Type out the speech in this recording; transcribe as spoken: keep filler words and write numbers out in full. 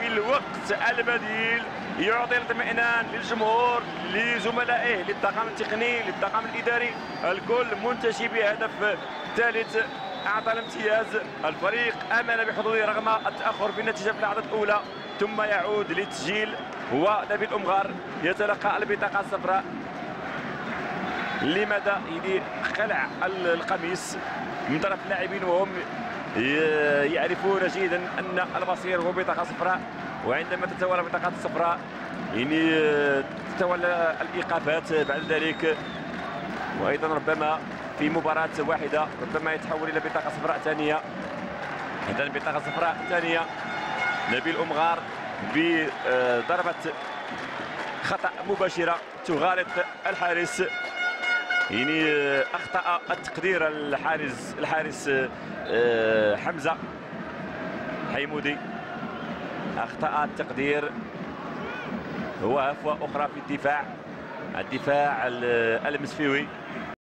الوقت البديل يعطي الاطمئنان للجمهور لزملائه للطاقم التقني للطاقم الاداري الكل منتشي بهدف ثالث اعطى الامتياز. الفريق امن بحظوظه رغم التاخر في النتيجه في اللحظه الاولى ثم يعود للتسجيل. هو نبيل أمغار يتلقى البطاقه الصفراء. لماذا يدير خلع القميص من طرف اللاعبين وهم يعرفون جيدا ان المصير هو بطاقه صفراء، وعندما تتولى البطاقات الصفراء يعني تتولى الايقافات بعد ذلك، وايضا ربما في مباراه واحده ربما يتحول الى بطاقه صفراء ثانيه. اذا بطاقه صفراء ثانيه نبيل أمغار بضربه خطا مباشره تغالط الحارس، يعني اخطا التقدير الحارس الحارس حمزه حيمودي، اخطا التقدير. هو هفوه اخرى في الدفاع الدفاع المسفيوي.